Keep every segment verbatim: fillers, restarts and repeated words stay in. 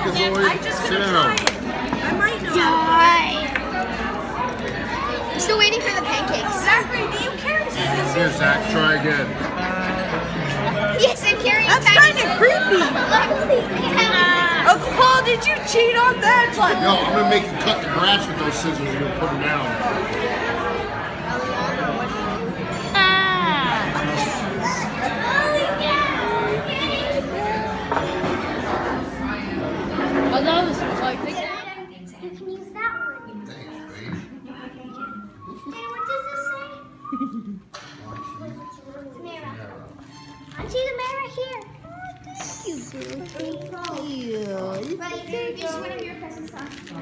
Freakazoid. I'm just Sit gonna down. try it. I might know. Die. I'm still waiting for the pancakes. Zachary, do you carry scissors? Here, Zach, try again. Yes, I'm carrying That's pancakes. kind of creepy. Uncle Paul, did you cheat on that? It's like, No, I'm gonna make you cut the grass with those scissors and then put them down. I love this. Like, You can use that one. Thanks, babe. Hey, what does this say? Mirror. Auntie, the mirror here. Thank you, girl. Thank you. Right, here's one of your presents.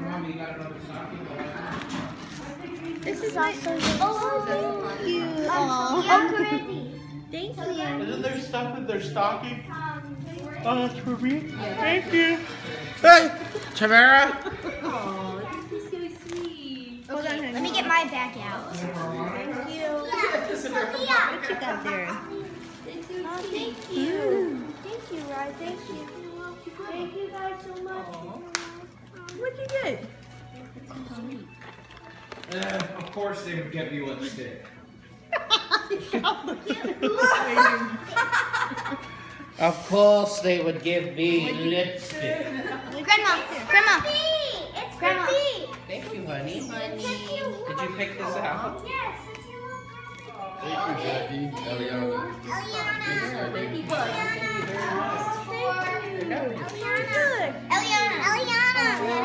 This is also yours. Oh, thank you. Oh, Corinne. Thank you. Isn't there stuff in their stocking? Oh, that's for me? Thank you. Hey, Tamara. Oh, this is so sweet. Hold on, let me get my bag out. Thank you. what you got there? Oh, thank you. Thank you, Ryan. Thank you. Thank you guys so much. What'd you get? Uh, of course they would get me lipstick. Of course they would give me lipstick. Grandma, Grandma. It's for Grandma. me. Thank you, honey. Thank you. Did you pick this out? Yes, it's your little Thank you, Jackie. Eliana. Eliana. Eliana.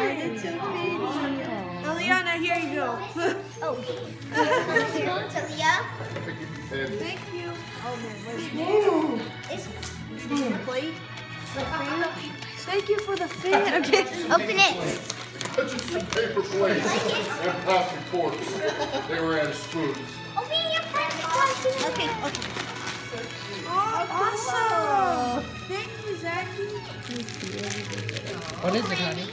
Eliana, here you go. Oh. Talia. Thank you. Oh man, It's plate. Thank you for the fan. Okay. Open it. Just some paper plates and plastic forks. They were out of spoons. Open your present. Okay. Okay. Oh, awesome. Thank you, Zachy. What is it, honey?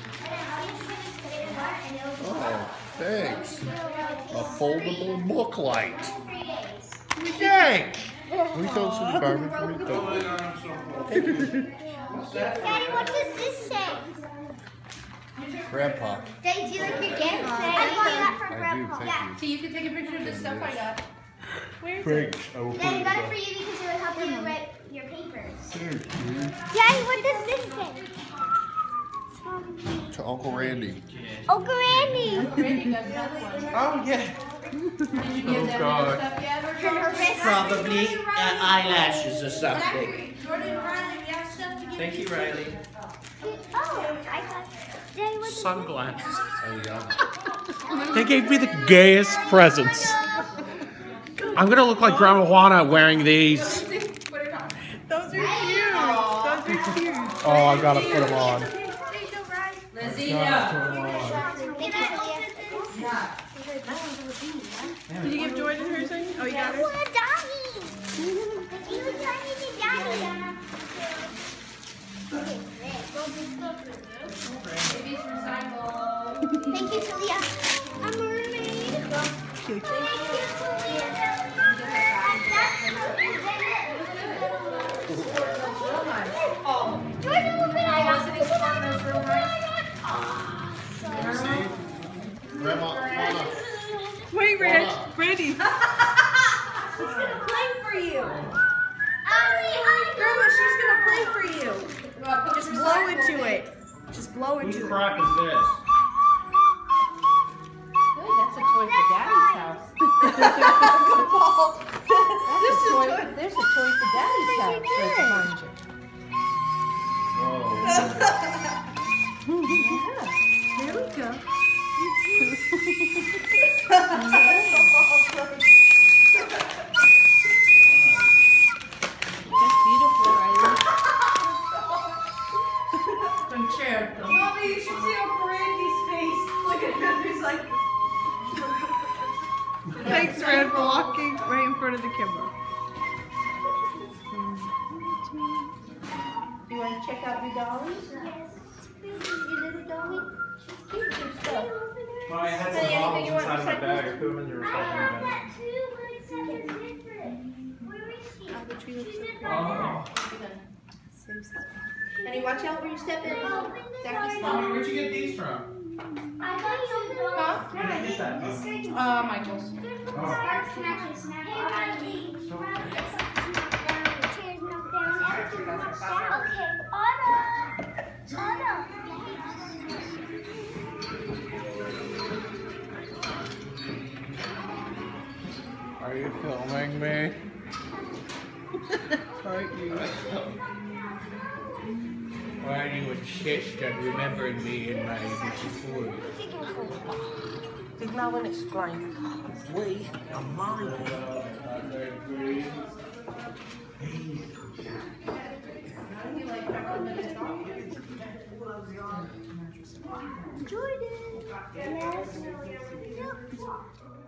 Oh, thanks. A foldable book light. Thanks. We throw some garbage for me. Daddy, what does this say? Grandpa. Daddy, do you like your gift? I bought that for I do, Grandpa. thank Yeah. you. So you can take a picture of the stuff I got. Where is it? Thanks. I will put Daddy, it got it back. for you because it would help you write your papers. Thank you. Daddy, what does this say? To Uncle Randy. Uncle Randy. Randy got another one. Oh, yeah. Did you give them God. other stuff yet? For her wrist. Probably uh, eyelashes or something. Zachary, Jordan and Riley, we have stuff to give Thank you, Riley. Oh, I thought. Daddy, what does Sunglasses. Eliana. They gave me the gayest presents. I'm gonna look like Grandma Juana wearing these. Those are cute. Those are cute. Oh, I gotta put them on. Lizzie, Thank you, yeah. Did you give Jordan her thing? Oh, you got her? What a doggy! You were trying to daddy. Baby's recycle. Thank you, Talia. A mermaid. Cute. Thank you, Talia. Oh, Jordan, look what I got. Look what I got. Look what I got. See? Grandma, Mama. Wait, Rand. Randy. She's gonna play for you. Grandma, she's gonna play for you. Just blow into it. Just blow Whose into it. crap is this? Good, that's a toy for Daddy's house. This is Toy, good. there's a toy for Daddy's house. There's a manger. Oh. There we go. That's beautiful, Riley. Mommy, you should see Uncle Randy's face. Look at him, he's like... Thanks, Rand, for walking right in front of the camera. You want to check out your dollies? Yes. Your little doggy. She's cute. Your stuff. Well, I had Hey, some bottles anything you want inside my recycled? bag. I put them in the I recycling have bin. that too, but it says it's different. Where is she? The tree looks so She's in cool. Oh. So sad. Honey, watch out where you step in. Zachy's Mommy, where'd you get these from? Huh? Where did you get that from? Uh, Michael's. Okay, Anna. Anna. Are you filming me? Aren't you? Why do you insist on remembering me in my school? Did no one explain? We are mine. Jordan. Yes. Yep.